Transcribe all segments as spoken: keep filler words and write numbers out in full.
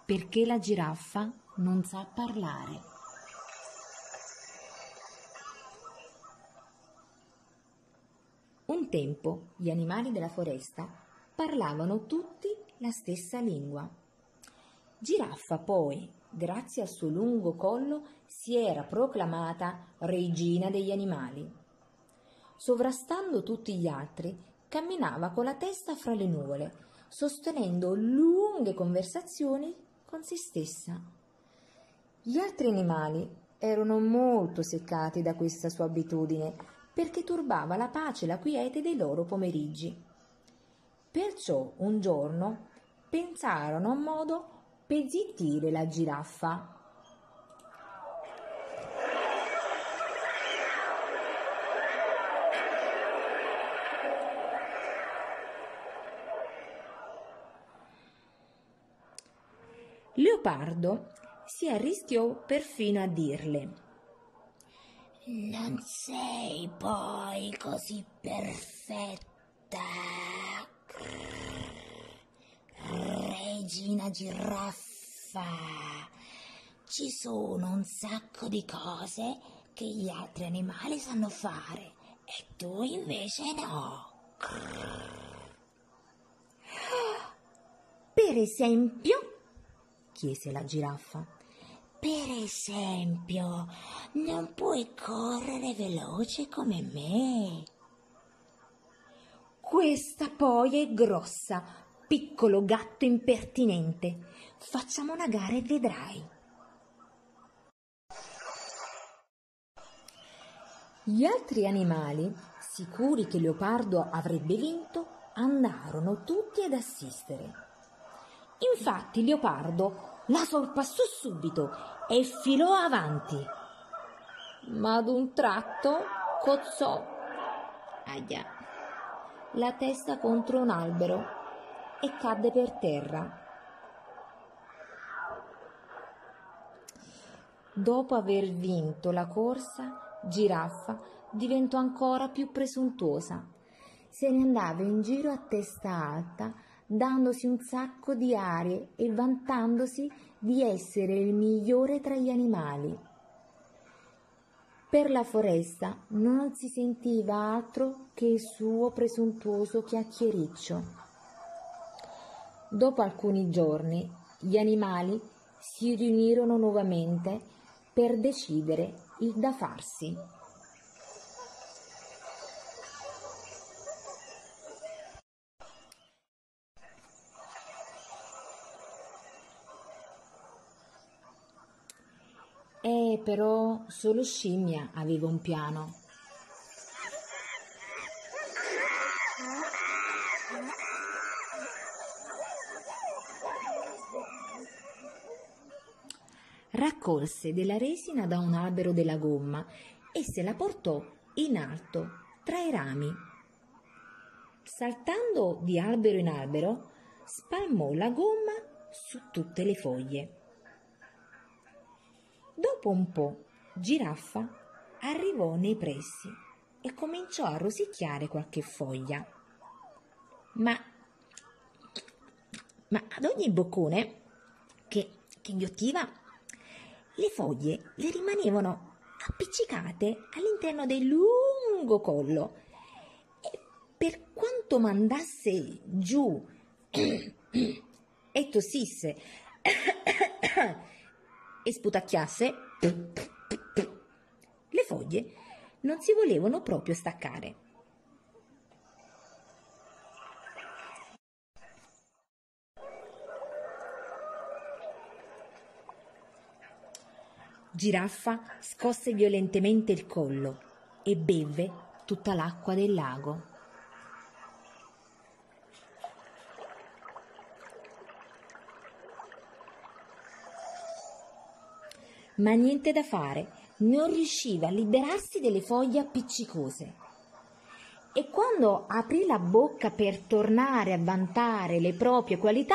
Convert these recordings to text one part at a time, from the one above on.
perché la giraffa non sa parlare. Un tempo gli animali della foresta parlavano tutti la stessa lingua. Giraffa poi, grazie al suo lungo collo, si era proclamata regina degli animali. Sovrastando tutti gli altri, camminava con la testa fra le nuvole, sostenendo lunghe conversazioni con se stessa. Gli altri animali erano molto seccati da questa sua abitudine, perché turbava la pace e la quiete dei loro pomeriggi. Perciò un giorno pensarono a un modo per zittire la giraffa. Leopardo si arrischiò perfino a dirle: non sei poi così perfetta, regina giraffa. Ci sono un sacco di cose che gli altri animali sanno fare e tu invece no. Per esempio? Chiese la giraffa. Per esempio, non puoi correre veloce come me. Questa poi è grossa, piccolo gatto impertinente. Facciamo una gara e vedrai. Gli altri animali, sicuri che Leopardo avrebbe vinto, andarono tutti ad assistere. Infatti Leopardo la sorpassò subito e filò avanti, ma ad un tratto cozzò aia, la testa contro un albero e cadde per terra. Dopo aver vinto la corsa, Giraffa diventò ancora più presuntuosa. Se ne andava in giro a testa alta, dandosi un sacco di arie e vantandosi di essere il migliore tra gli animali. Per la foresta non si sentiva altro che il suo presuntuoso chiacchiericcio. Dopo alcuni giorni, gli animali si riunirono nuovamente per decidere il da farsi. Eh, però solo Scimmia aveva un piano. Raccolse della resina da un albero della gomma e se la portò in alto tra i rami. Saltando di albero in albero, spalmò la gomma su tutte le foglie. Dopo un po', Giraffa arrivò nei pressi e cominciò a rosicchiare qualche foglia. Ma, ma ad ogni boccone che, che inghiottiva, le foglie le rimanevano appiccicate all'interno del lungo collo e per quanto mandasse giù e tossisse e sputacchiasse, le foglie non si volevano proprio staccare. Giraffa scosse violentemente il collo e bevve tutta l'acqua del lago. Ma niente da fare, non riusciva a liberarsi delle foglie appiccicose. E quando aprì la bocca per tornare a vantare le proprie qualità,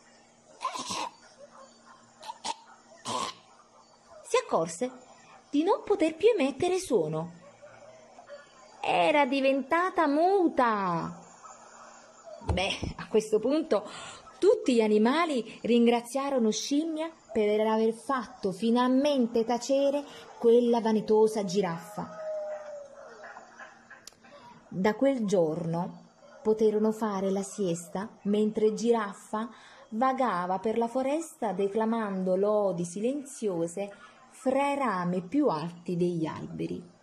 si accorse di non poter più emettere suono. Era diventata muta. Beh, a questo punto Tutti gli animali ringraziarono Scimmia per aver fatto finalmente tacere quella vanitosa giraffa. Da quel giorno poterono fare la siesta mentre Giraffa vagava per la foresta declamando lodi silenziose fra i rami più alti degli alberi.